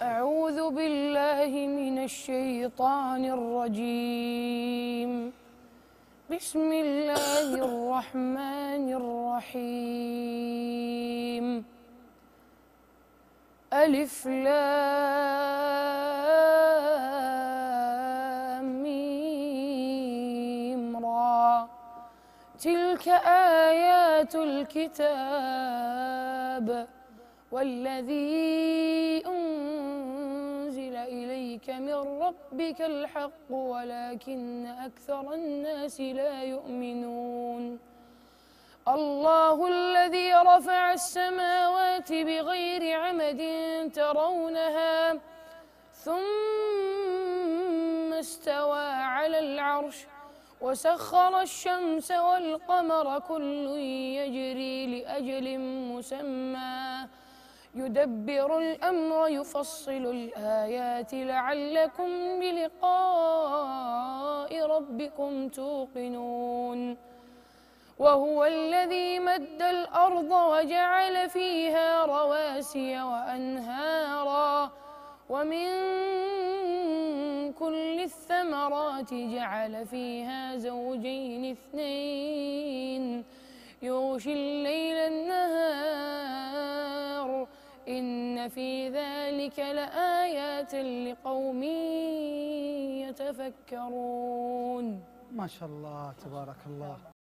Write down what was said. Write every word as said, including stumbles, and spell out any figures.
أعوذ بالله من الشيطان الرجيم. بسم الله الرحمن الرحيم. ألف لام ميم را. تلك آيات الكتاب والذي أنزل إليك من ربك الحق ولكن أكثر الناس لا يؤمنون. الله الذي رفع السماوات بغير عمد ترونها ثم استوى على العرش وسخر الشمس والقمر كل يجري لأجل مسمى يدبر الأمر يفصل الآيات لعلكم بلقاء ربكم توقنون. وهو الذي مد الأرض وجعل فيها رواسي وأنهارا ومن كل الثمرات جعل فيها زوجين اثنين يغشي الليل النهار إن في ذلك لآيات لقوم يتفكرون. ما شاء الله تبارك الله.